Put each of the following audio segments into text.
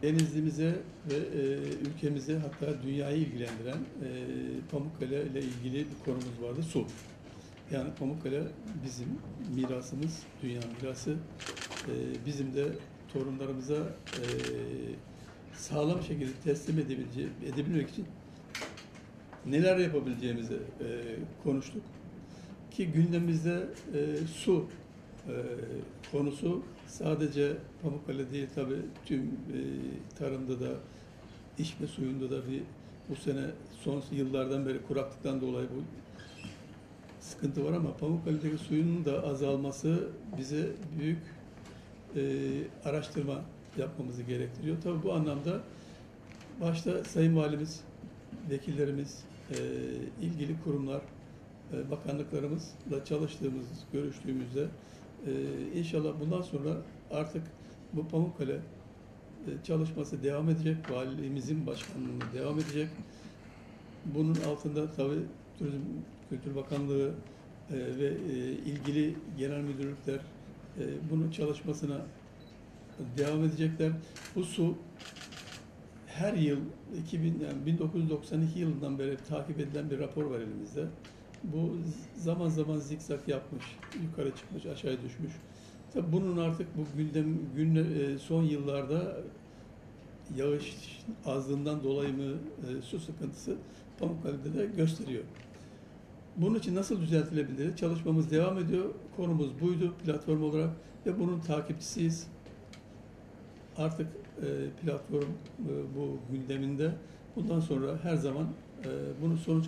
Denizlimize ve ülkemize, hatta dünyayı ilgilendiren Pamukkale ile ilgili bir konumuz vardı, su. Yani Pamukkale bizim mirasımız, dünya mirası. Bizim de torunlarımıza sağlam şekilde teslim edebilmek için neler yapabileceğimizi konuştuk. Ki gündemimizde su konusu sadece Pamukkale değil, tabii tüm tarımda da, içme suyunda da bu sene son yıllardan beri kuraklıktan dolayı bu sıkıntı var, ama Pamukkale'deki suyun da azalması bize büyük araştırma yapmamızı gerektiriyor. Tabii bu anlamda başta Sayın Valimiz, vekillerimiz, ilgili kurumlar, bakanlıklarımızla çalıştığımız, görüştüğümüzde inşallah bundan sonra artık bu Pamukkale çalışması devam edecek, valimizin başkanlığında devam edecek. Bunun altında tabii Turizm Kültür Bakanlığı ve ilgili genel müdürlükler bunun çalışmasına devam edecekler. Bu su her yıl 1992 yılından beri takip edilen bir rapor var elimizde. Bu zaman zaman zikzak yapmış, yukarı çıkmış, aşağıya düşmüş. Tabii bunun artık bu son yıllarda yağış azlığından dolayı mı su sıkıntısı Pamukkale'de de gösteriyor. Bunun için nasıl düzeltilebilir? Çalışmamız devam ediyor. Konumuz buydu platform olarak ve bunun takipçisiyiz. Artık platform bu gündeminde. Bundan sonra her zaman bunun sonuç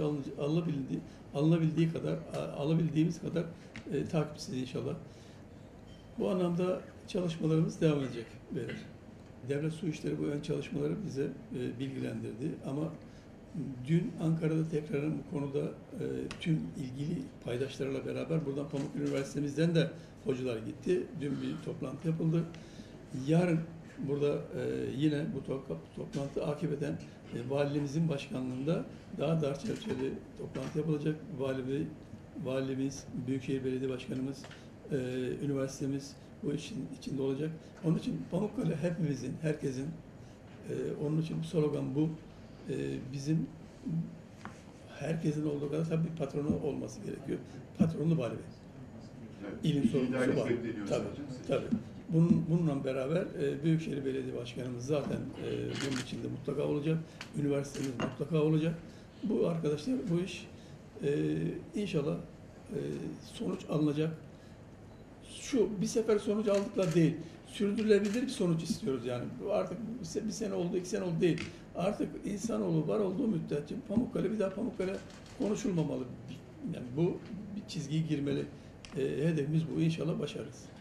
alabildiğimiz kadar takipçisiyiz inşallah. Bu anlamda çalışmalarımız devam edecek. Devlet Su İşleri bu ön çalışmaları bize bilgilendirdi. Ama dün Ankara'da tekrardan bu konuda tüm ilgili paydaşlarla beraber buradan Pamukkale Üniversitemizden de hocalar gitti. Dün bir toplantı yapıldı. Yarın burada yine bu toplantı akibetten valimizin başkanlığında daha dar çerçeveli toplantı yapılacak. Valimiz, Büyükşehir Belediye Başkanımız, üniversitemiz bu işin içinde olacak. Onun için Pamukkale hepimizin, herkesin, onun için slogan bu. Bizim herkesin olduğu kadar tabii bir patronu olması gerekiyor. Patronlu vali bey. İlim sorumlusu var. Tabii. Bununla beraber Büyükşehir Belediye Başkanımız zaten bunun içinde mutlaka olacak. Üniversitemiz mutlaka olacak. Bu arkadaşlar, bu iş inşallah sonuç alınacak. Bir sefer sonuç aldıkla değil, sürdürülebilir bir sonuç istiyoruz yani. Artık bir sene oldu, 2 sene oldu değil. Artık insanoğlu var olduğu müddetçe bir daha Pamukkale konuşulmamalı. Yani bu bir çizgiyi girmeli. Hedefimiz bu. İnşallah başarırız.